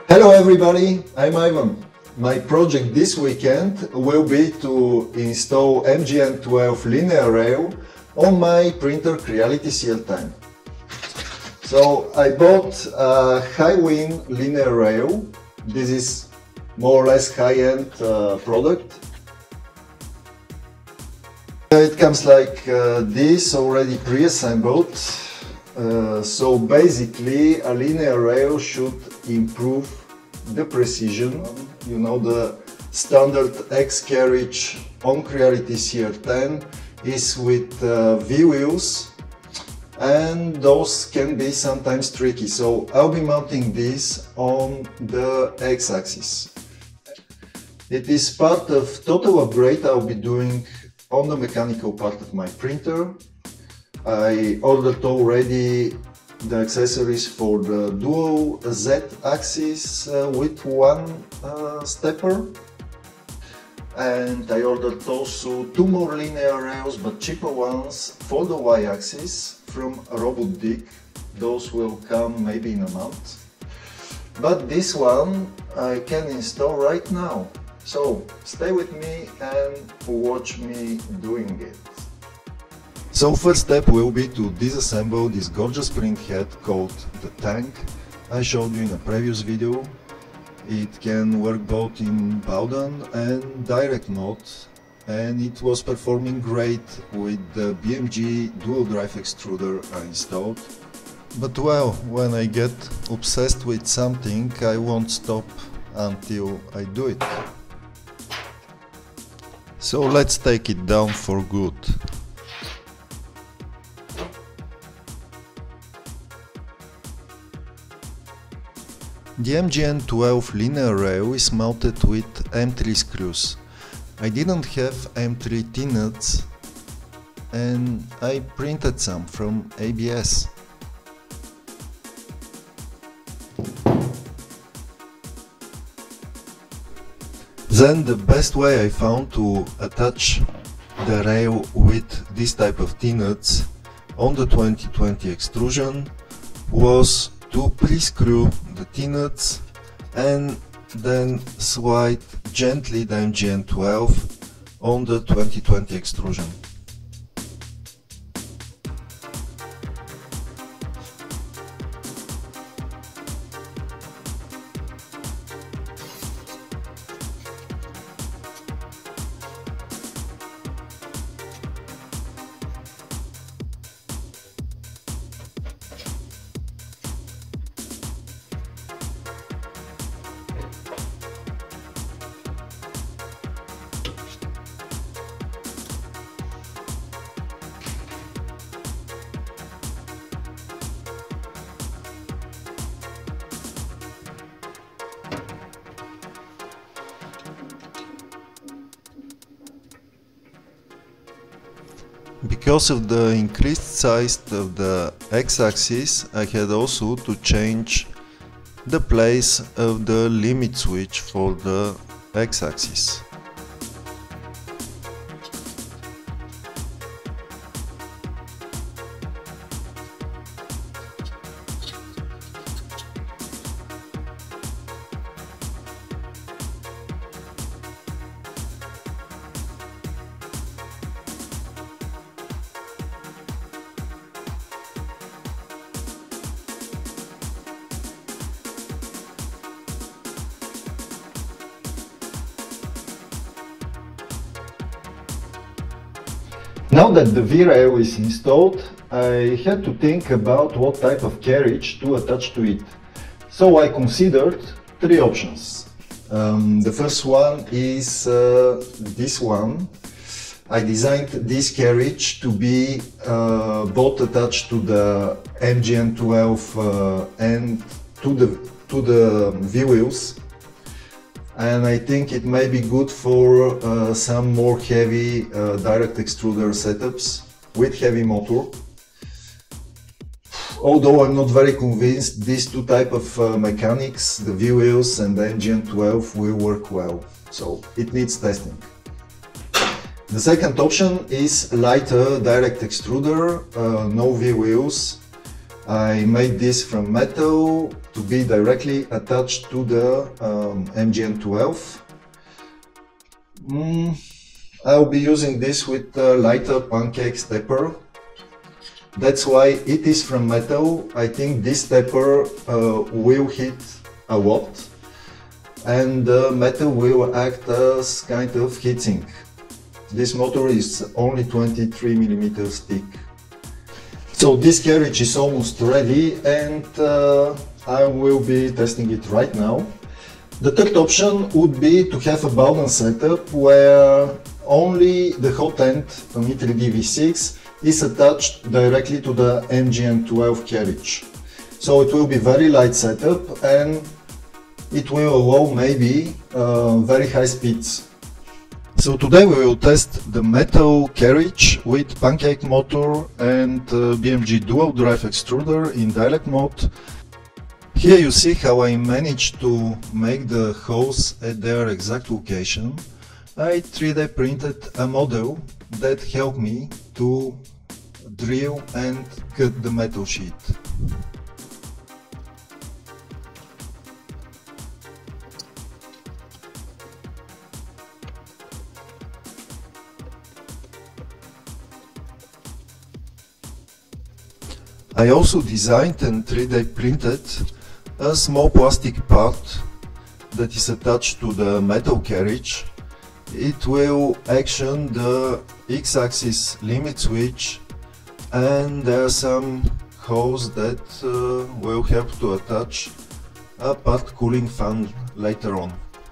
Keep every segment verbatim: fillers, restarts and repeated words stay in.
Hello everybody, I'm Hiwin. My project this weekend will be to install M G N twelve linear rail on my printer Creality C R ten. So I bought a Hiwin linear rail. This is more or less high-end uh, product. It comes like uh, this, already pre-assembled. Uh, so basically a linear rail should improve the precision. You know, the standard X carriage on Creality C R ten is with uh, V wheels, and those can be sometimes tricky. So I'll be mounting this on the X-axis. It is part of total upgrade I'll be doing on the mechanical part of my printer. I ordered already the accessories for the dual Z-axis uh, with one uh, stepper, and I ordered also two more linear rails, but cheaper ones, for the Y-axis from Robot Dig. Those will come maybe in a month, but this one I can install right now. So stay with me and watch me doing it. So first step will be to disassemble this gorgeous spring head called the tank. I showed you in a previous video. It can work both in Bowden and direct mode, and it was performing great with the B M G dual drive extruder I installed. But well, when I get obsessed with something, I won't stop until I do it. So let's take it down for good. The M G N twelve linear rail is mounted with M three screws. I didn't have M three T-nuts and I printed some from A B S. Then the best way I found to attach the rail with this type of T-nuts on the twenty twenty extrusion was to pre-screw the T-nuts and then slide gently the M G N twelve on the twenty twenty extrusion. Because of the increased size of the X-axis, I had also to change the place of the limit switch for the X-axis. Now that the V-rail is installed, I had to think about what type of carriage to attach to it. So I considered three options. Um, the first one is uh, this one. I designed this carriage to be uh, both attached to the M G N twelve uh, and to the, to the V-wheels. And I think it may be good for uh, some more heavy uh, direct extruder setups with heavy motor. Although I'm not very convinced these two type of uh, mechanics, the V wheels and the M G N twelve, will work well. So it needs testing. The second option is lighter direct extruder, uh, no V wheels. I made this from metal to be directly attached to the um, M G N twelve. Mm, I'll be using this with a lighter pancake stepper. That's why it is from metal. I think this stepper uh, will hit a lot, and the metal will act as kind of heatsink. This motor is only twenty-three millimeters thick. So this carriage is almost ready, and uh, I will be testing it right now. The third option would be to have a balance setup where only the hot end from E three D V six is attached directly to the M G N twelve carriage. So it will be very light setup, and it will allow maybe uh, very high speeds. So today we will test the metal carriage with pancake motor and uh, B M G dual drive extruder in direct mode. Here you see how I managed to make the holes at their exact location. I three D printed a model that helped me to drill and cut the metal sheet. I also designed and three D printed a small plastic part that is attached to the metal carriage. It will action the X-axis limit switch, and there are some holes that uh, will help to attach a part cooling fan later on.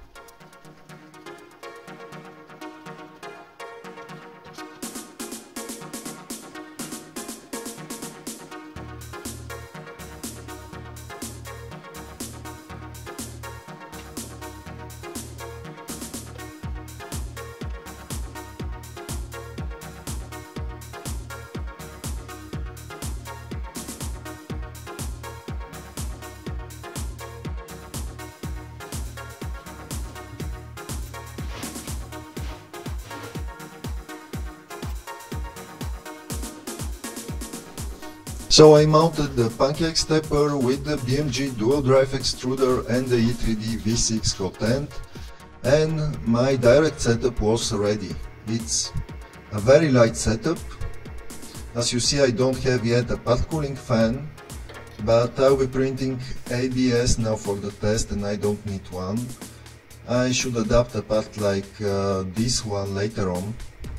So I mounted the pancake stepper with the B M G dual drive extruder and the E three D V six hot end, and my direct setup was ready. It's a very light setup. As you see, I don't have yet a part cooling fan, but I'll be printing A B S now for the test, and I don't need one. I should adapt a part like uh, this one later on.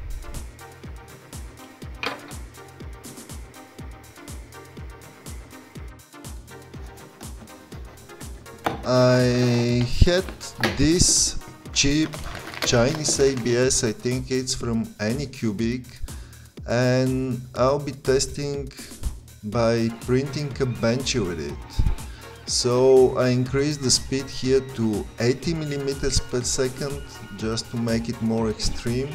I had this cheap Chinese A B S, I think it's from Anycubic, and I'll be testing by printing a bench with it. So I increased the speed here to eighty millimeters per second just to make it more extreme.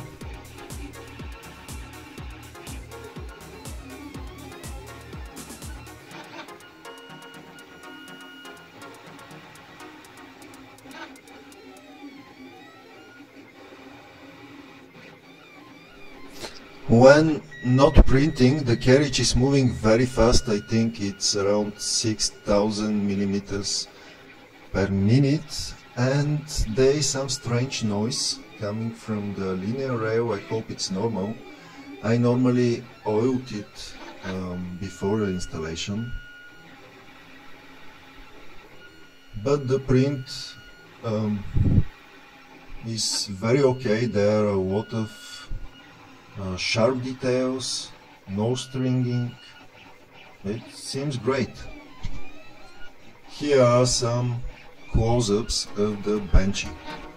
When not printing, the carriage is moving very fast. I think it's around six thousand millimeters per minute, and there is some strange noise coming from the linear rail. I hope it's normal. I normally oiled it um, before the installation, but the print um, is very okay. There are a lot of Uh, sharp details, no stringing. It seems great. Here are some close-ups of the benchy.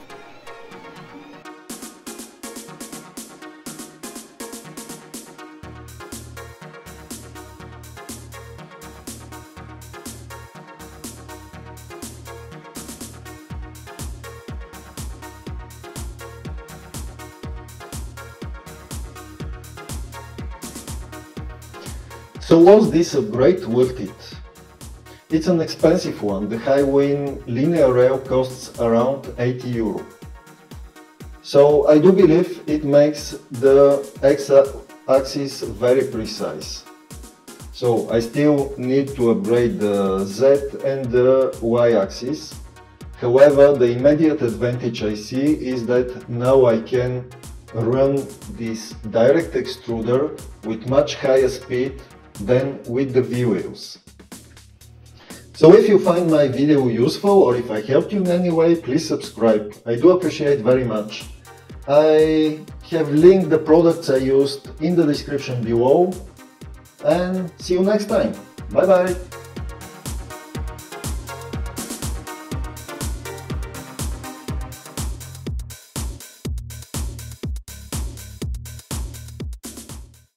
So was this upgrade worth it? It's an expensive one. The Hiwin linear rail costs around eighty euro. So I do believe it makes the X-axis very precise. So I still need to upgrade the Z and the Y axis. However, the immediate advantage I see is that now I can run this direct extruder with much higher speed than with the V-wheels. So if you find my video useful or if I helped you in any way, please subscribe. I do appreciate very much. I have linked the products I used in the description below, and see you next time. Bye bye!